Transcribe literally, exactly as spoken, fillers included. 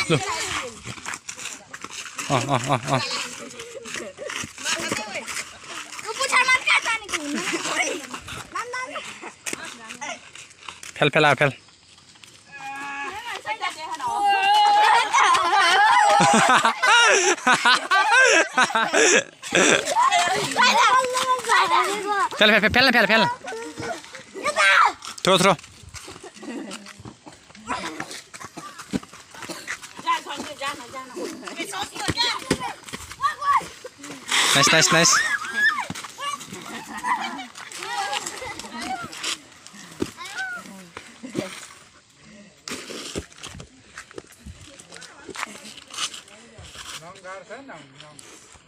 Loh. Oh, oh, oh, oh. Fel, fel, ah, fel. Fel, fel, fel, fel, fel. Throw, throw. Nice, nice, nice.